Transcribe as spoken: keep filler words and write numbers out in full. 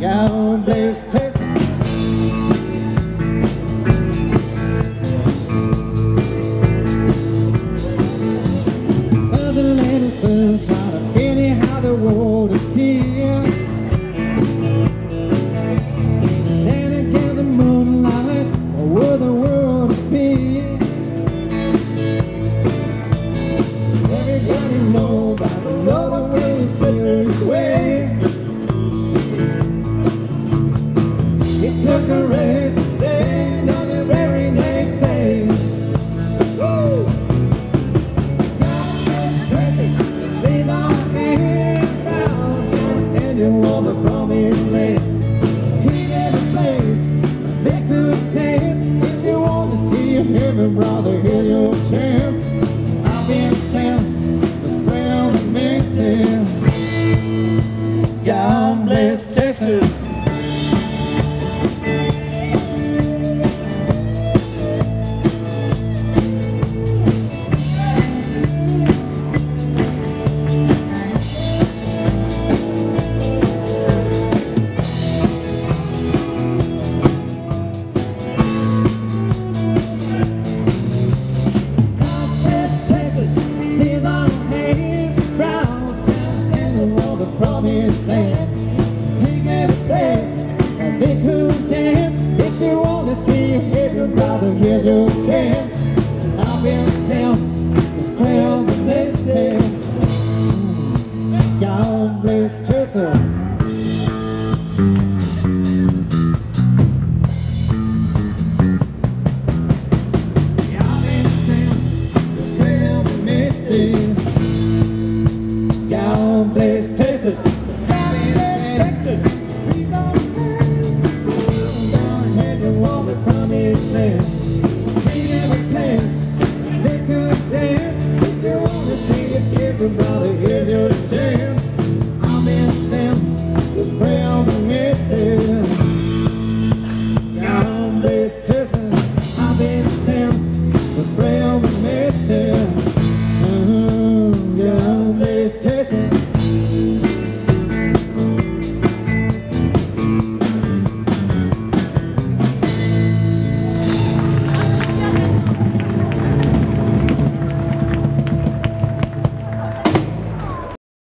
God bless Texas. Other little sunshine, a penny how the world is dear. And again the moonlight, or where the world is big. Everybody knows about the love when you slip his way. It took a race, then on the very next day. Woo! God bless Texas, these are hands down, and you want the promised land. He gave a place they could dance. If you want to see your heaven, brother, here's your chance. I've been sent to spell the message. God bless Texas. Promised land. He gave a place and they could dance. If you want to see your heaven, brother, here's your chance. I've been sent to spell the message. God bless Texas. I've been sent to spell the message. God bless Texas. God bless Texas. Please don't down ahead you want the promised land. He gave a place they could dance. If you want to see it, give your brother.